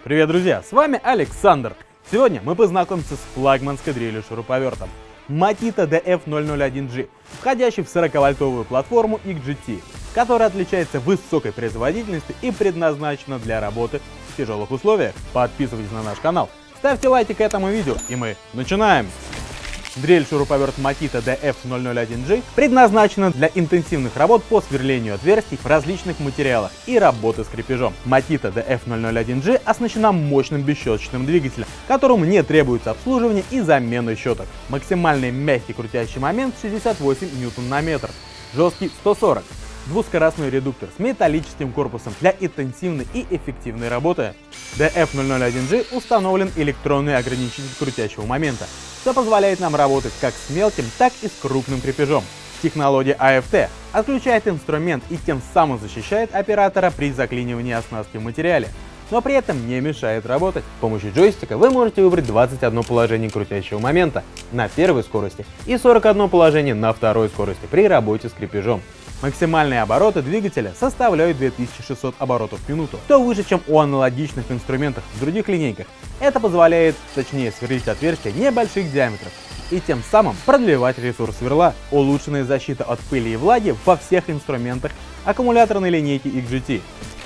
Привет, друзья! С вами Александр. Сегодня мы познакомимся с флагманской дрелью-шуруповертом Makita DF001G, входящий в 40-вольтовую платформу XGT, которая отличается высокой производительностью и предназначена для работы в тяжелых условиях. Подписывайтесь на наш канал, ставьте лайки к этому видео, и мы начинаем! Дрель-шуруповерт Makita DF001G предназначена для интенсивных работ по сверлению отверстий в различных материалах и работы с крепежом. Makita DF001G оснащена мощным бесщеточным двигателем, которому не требуется обслуживание и замена щеток. Максимальный мягкий крутящий момент 68 ньютон на метр, жесткий 140. Двускоростной редуктор с металлическим корпусом для интенсивной и эффективной работы. DF001G установлен электронный ограничитель крутящего момента, что позволяет нам работать как с мелким, так и с крупным крепежом. Технология AFT отключает инструмент и тем самым защищает оператора при заклинивании оснастки в материале, но при этом не мешает работать. С помощью джойстика вы можете выбрать 21 положение крутящего момента на первой скорости и 41 положение на второй скорости при работе с крепежом. Максимальные обороты двигателя составляют 2600 оборотов в минуту, что выше, чем у аналогичных инструментов в других линейках. Это позволяет точнее сверлить отверстия небольших диаметров и тем самым продлевать ресурс сверла. Улучшенная защита от пыли и влаги во всех инструментах аккумуляторной линейки XGT.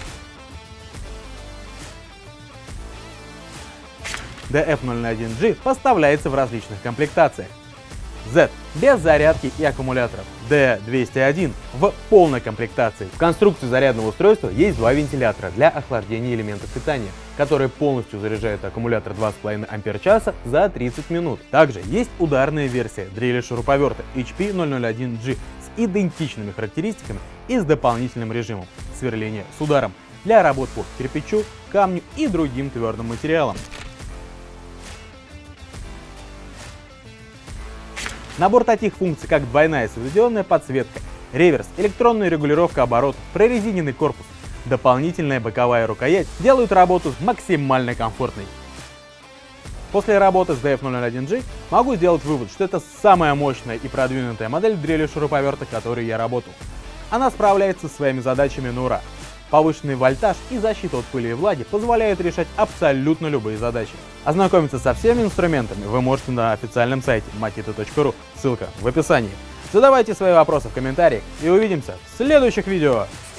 DF001G поставляется в различных комплектациях. Z без зарядки и аккумуляторов, D201 в полной комплектации. В конструкции зарядного устройства есть два вентилятора для охлаждения элементов питания, которые полностью заряжают аккумулятор 2,5 Ах за 30 минут. Также есть ударная версия дрели-шуруповерта HP001G с идентичными характеристиками и с дополнительным режимом сверления с ударом для работ по кирпичу, камню и другим твердым материалам. Набор таких функций, как двойная светодиодная подсветка, реверс, электронная регулировка оборотов, прорезиненный корпус, дополнительная боковая рукоять делают работу максимально комфортной. После работы с DF001G могу сделать вывод, что это самая мощная и продвинутая модель дрели-шуруповерта, которой я работал. Она справляется со своими задачами на ура. Повышенный вольтаж и защита от пыли и влаги позволяют решать абсолютно любые задачи. Ознакомиться со всеми инструментами вы можете на официальном сайте makita.ru, ссылка в описании. Задавайте свои вопросы в комментариях и увидимся в следующих видео.